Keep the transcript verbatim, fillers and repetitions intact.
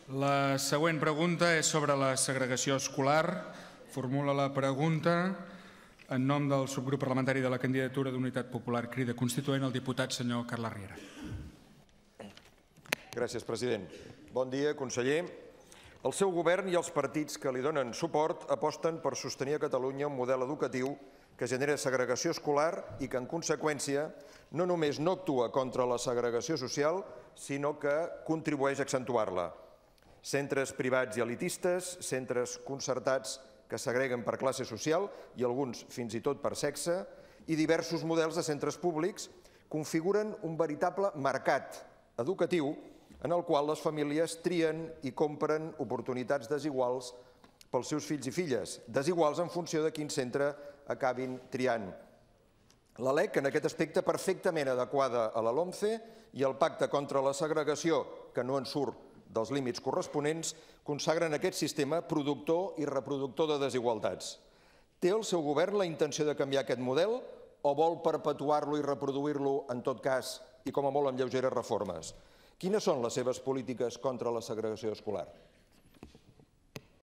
La següent pregunta és sobre la segregació escolar. Formula la pregunta en nom del subgrup parlamentari de la candidatura d'Unitat Popular Crida Constituent el diputat senyor Carles Riera. Gràcies, president. Bon dia, conseller. El seu govern i els partits que li donen suport aposten per sostenir a Catalunya un model educatiu que genera segregació escolar i que, en conseqüència, no només no actua contra la segregació social, sinó que contribueix a accentuar-la. Centres privats i elitistes, centres concertats que segreguen per classe social i alguns fins i tot per sexe, i diversos models de centres públics configuren un veritable mercat educatiu en el qual les famílies trien i compren oportunitats desiguals pels seus fills i filles, desiguals en funció de quin centre acabin triant. La LEC, en aquest aspecte perfectament adequada a la LOMCE i el Pacte contra la Segregació, que no en surt dels límits corresponents, consagren aquest sistema productor i reproductor de desigualtats. Té el seu govern la intenció de canviar aquest model o vol perpetuar-lo i reproduir-lo en tot cas i com a molt amb lleugeres reformes? Quines són les seves polítiques contra la segregació escolar?